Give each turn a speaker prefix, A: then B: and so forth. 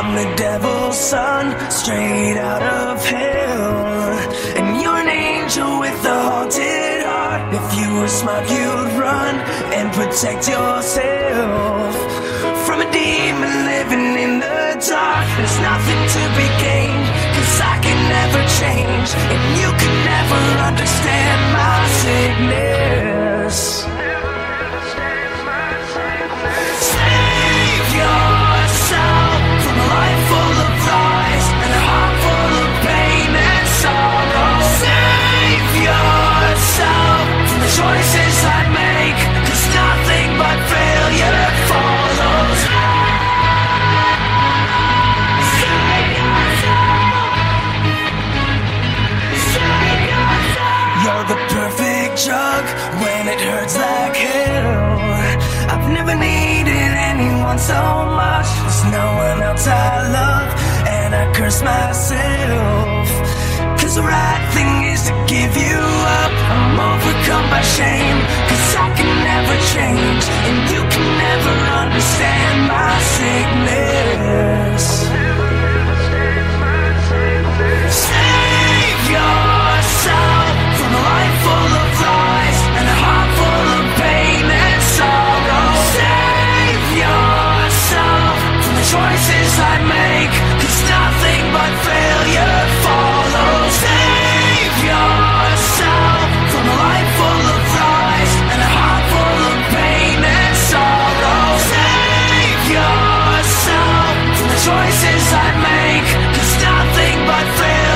A: I'm the devil's son, straight out of hell. And you're an angel with a haunted heart. If you were smart, you'd run and protect yourself from a demon living in the dark. There's nothing to be gained, 'cause I can never change, and you can never understand my sickness. Save yourself from a life full of lies and a heart full of pain and sorrow. Save yourself from the choices I make, 'cause nothing but failure follows. Save yourself. Save yourself. You're the perfect drug when it hurts like hell. I've never needed anyone so much. There's no one else I love, and I curse myself, 'cause the right thing is to give you up. I'm overcome by shame, 'cause I can never change, and you can never understand my sickness. Save yourself from a life full of lies and a heart full of pain and sorrow. Save yourself from the choices I make, 'cause nothing but failure follows. Save yourself from a life full of lies and a heart full of pain and sorrow. Save yourself from the choices I make, 'cause nothing but failure